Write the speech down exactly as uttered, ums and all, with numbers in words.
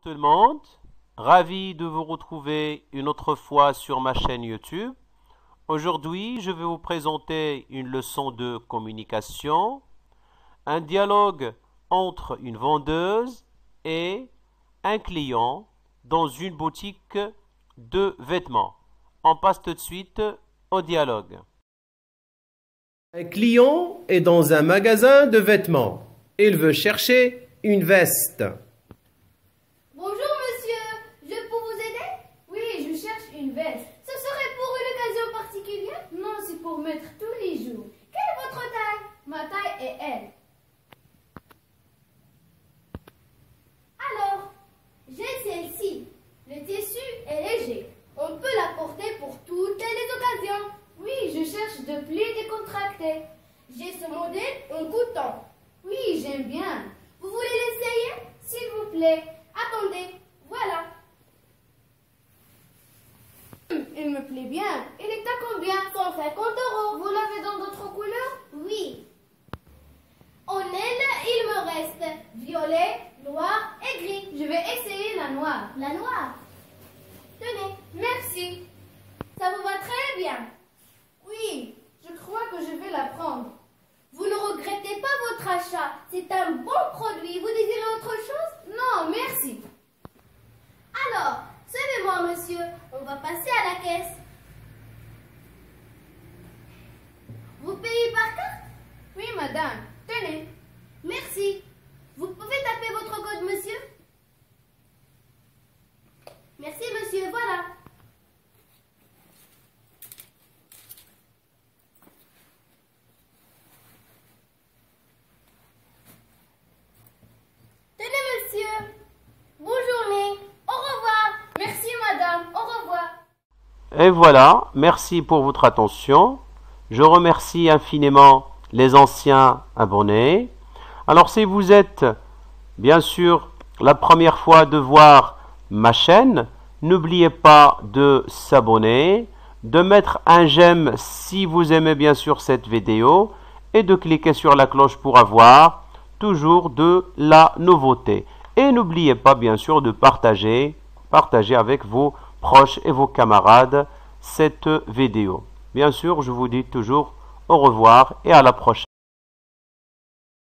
Tout le monde, ravi de vous retrouver une autre fois sur ma chaîne YouTube. Aujourd'hui, je vais vous présenter une leçon de communication, un dialogue entre une vendeuse et un client dans une boutique de vêtements. On passe tout de suite au dialogue. Un client est dans un magasin de vêtements. Il veut chercher une veste. Bonjour monsieur, je peux vous aider? Oui, je cherche une veste. Ce serait pour une occasion particulière? Non, c'est pour mettre tous les jours. Quelle est votre taille? Ma taille est L. Alors, j'ai celle-ci. Le tissu est léger. On peut la porter pour toutes les occasions. Oui, je cherche de plus décontracté. J'ai ce modèle en coton. Oui, j'aime bien. Vous voulez l'essayer? S'il vous plaît. Attendez, voilà. Il me plaît bien. Il est à combien? cent cinquante euros. Vous l'avez dans d'autres couleurs? Oui. En aile, il me reste violet, noir et gris. Je vais essayer la noire. La noire? Tenez, merci. Ça vous va très bien? Oui, je crois que je vais la prendre. Vous ne regrettez pas votre achat. C'est un bon produit. Vous désirez autre chose? Non, merci. Alors, suivez-moi, monsieur. On va passer à la caisse. Vous payez par carte? Oui, madame. Tenez. Merci. Vous pouvez taper votre code, monsieur? Merci, monsieur. Voilà. Et voilà, merci pour votre attention. Je remercie infiniment les anciens abonnés. Alors si vous êtes bien sûr la première fois de voir ma chaîne, n'oubliez pas de s'abonner, de mettre un j'aime si vous aimez bien sûr cette vidéo et de cliquer sur la cloche pour avoir toujours de la nouveauté. Et n'oubliez pas bien sûr de partager, partager avec vos proches et vos camarades cette vidéo. Bien sûr, je vous dis toujours au revoir et à la prochaine.